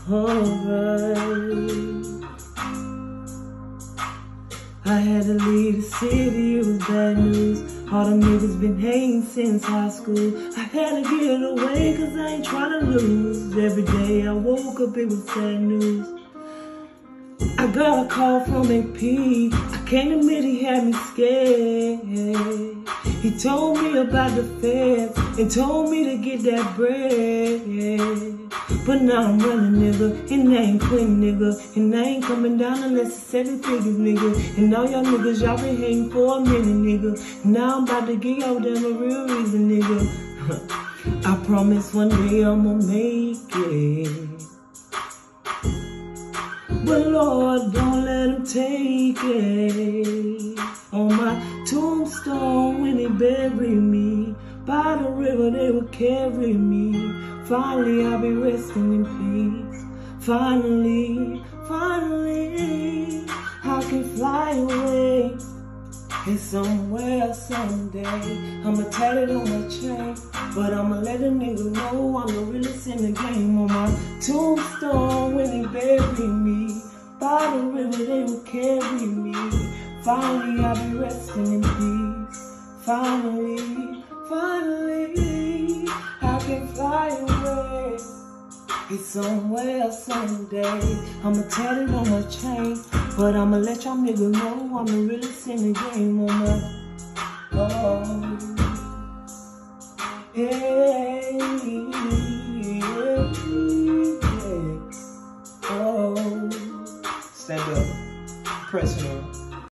alright. I had to leave the city, it was bad news. All them niggas been hating since high school. I had to get away cause I ain't tryna lose. Every day I woke up it was sad news. I got a call from AP, I can't admit he had me scared. He told me about the feds and told me to get that bread. But now I'm running, nigga, and I ain't quitting, nigga, and I ain't coming down unless it's 7 figures, nigga. And all y'all niggas, y'all been hating for a minute, nigga. Now I'm about to give y'all them a real reason, nigga. I promise one day I'ma make it. But Lord, don't let him take it. On my tombstone when they bury me, by the river they will carry me. Finally I'll be resting in peace. Finally, finally, I can fly away. And somewhere, someday, I'ma tat it on my chain. But I'ma let a nigga know I'm the realest in the game. On my tombstone when they bury me, by the river they will carry me. Finally I'll be resting in peace. Finally, finally, I can fly away. It's somewhere, someday, I'ma tat it on my chain. But I'ma let y'all niggas know I'm the realest in the game. On my, oh, hey, yeah, oh. Stand up, press me.